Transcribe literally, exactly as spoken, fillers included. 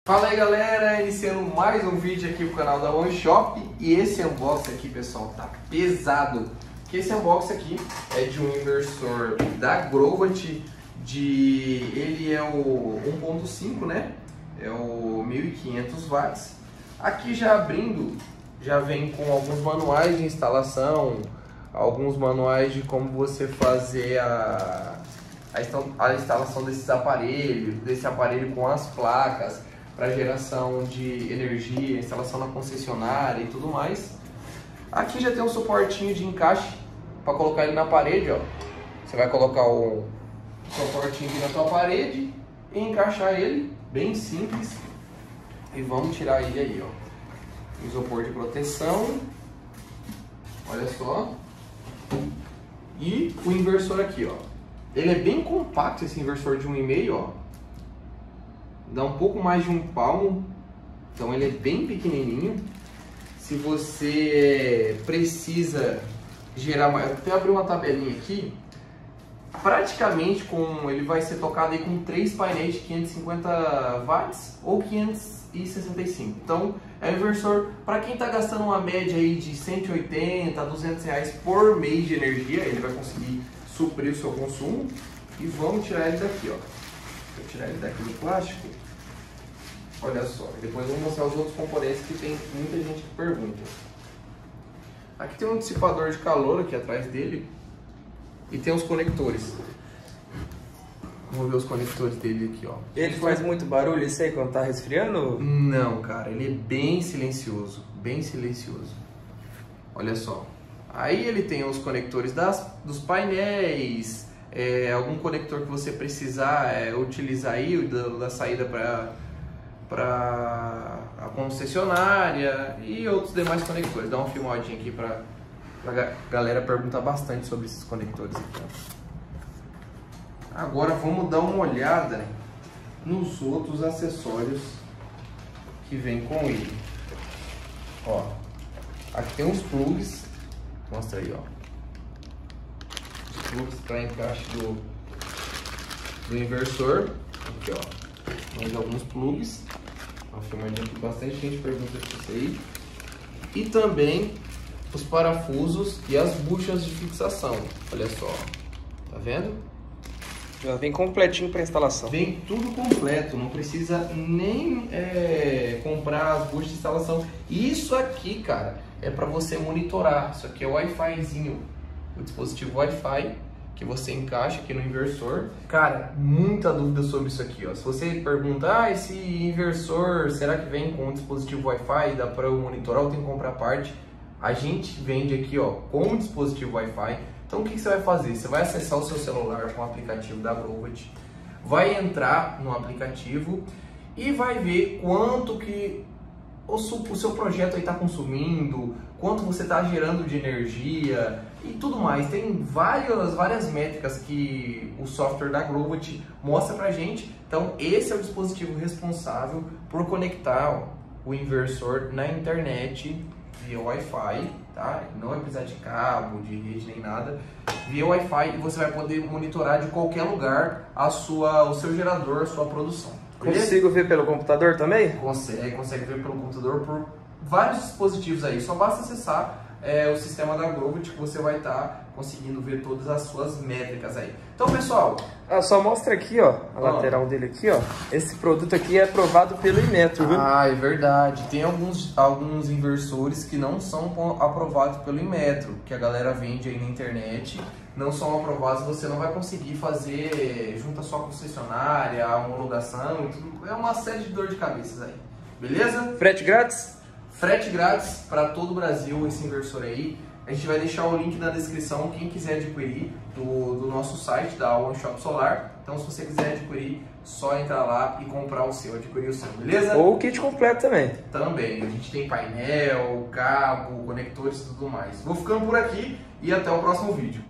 Fala aí galera, iniciando mais um vídeo aqui pro canal da One Shop. E esse unboxing aqui, pessoal, tá pesado. Que esse unboxing aqui é de um inversor da Grovat, de ele é o um ponto cinco, né? É o mil e quinhentos watts. Aqui já abrindo, já vem com alguns manuais de instalação, alguns manuais de como você fazer a, a instalação desses aparelhos, desse aparelho com as placas, para geração de energia, instalação na concessionária e tudo mais. Aqui já tem um suportinho de encaixe para colocar ele na parede, ó. Você vai colocar o suportinho aqui na sua parede e encaixar ele, bem simples. E vamos tirar ele aí, ó. Isopor de proteção, olha só. E o inversor aqui, ó. Ele é bem compacto, esse inversor de um e meio, ó. Dá um pouco mais de um palmo, então ele é bem pequenininho. Se você precisa gerar mais, até abrir uma tabelinha aqui, praticamente com ele vai ser tocado aí com três painéis de quinhentos e cinquenta watts ou quinhentos e sessenta e cinco. Então é um inversor para quem está gastando uma média aí de cento e oitenta a duzentos reais por mês de energia. Ele vai conseguir suprir o seu consumo. E vamos tirar ele daqui, ó. Vou tirar ele daqui do plástico. Olha só, depois eu vou mostrar os outros componentes que tem muita gente que pergunta. Aqui tem um dissipador de calor aqui atrás dele e tem os conectores. Vamos ver os conectores dele aqui, ó. Ele faz muito barulho, isso aí, quando tá resfriando? Não, cara, ele é bem silencioso, bem silencioso. Olha só. Aí ele tem os conectores das, dos painéis, é, algum conector que você precisar é, utilizar aí da, da saída para para a concessionária e outros demais conectores. Dá uma filmadinha aqui para a galera perguntar bastante sobre esses conectores aqui, ó. Agora vamos dar uma olhada nos outros acessórios que vem com ele. Ó, aqui tem uns plugs, mostra aí, ó. Os plugs para encaixe do, do inversor. Aqui, ó, mais alguns plugs. Uma filmadinha aqui, bastante gente pergunta isso aí. E também os parafusos e as buchas de fixação. Olha só, tá vendo? Já vem completinho para instalação. Vem tudo completo, não precisa nem é, comprar as buchas de instalação. Isso aqui, cara, é para você monitorar. Isso aqui é o Wi-Fizinho, o dispositivo Wi-Fi que você encaixa aqui no inversor. Cara, muita dúvida sobre isso aqui, ó. Se você pergunta, ah, esse inversor, será que vem com um dispositivo Wi-Fi? Dá para eu monitorar ou tem que comprar a parte? A gente vende aqui, ó, com o dispositivo Wi-Fi. Então o que, que você vai fazer? Você vai acessar o seu celular com o aplicativo da Grovat, vai entrar no aplicativo e vai ver quanto que o seu projeto está consumindo, quanto você está gerando de energia e tudo mais. Tem várias, várias métricas que o software da Grovat mostra pra gente. Então esse é o dispositivo responsável por conectar ó, o inversor na internet via Wi-Fi, tá? Não vai precisar de cabo, de rede nem nada. Via Wi-Fi, e você vai poder monitorar de qualquer lugar a sua, o seu gerador, a sua produção. Beleza? Consigo ver pelo computador também? Consegue, consegue ver pelo computador por vários dispositivos aí. Só basta acessar é, o sistema da Grovat que você vai estar tá conseguindo ver todas as suas métricas aí. Então, pessoal... Ah, só mostra aqui, ó, a ó, lateral dele aqui, ó. Esse produto aqui é aprovado pelo Inmetro, viu? Ah, é verdade. Tem alguns, alguns inversores que não são aprovados pelo Inmetro, que a galera vende aí na internet. Não são aprovados, você não vai conseguir fazer junto à sua concessionária, a homologação e tudo. É uma série de dor de cabeças aí. Beleza? Frete grátis? Frete grátis para todo o Brasil esse inversor aí. A gente vai deixar o link na descrição, quem quiser adquirir, do, do nosso site, da One Shop Solar. Então, se você quiser adquirir, só entrar lá e comprar o seu, adquirir o seu, beleza? Ou o kit completo também. Também. A gente tem painel, cabo, conectores e tudo mais. Vou ficando por aqui e até o próximo vídeo.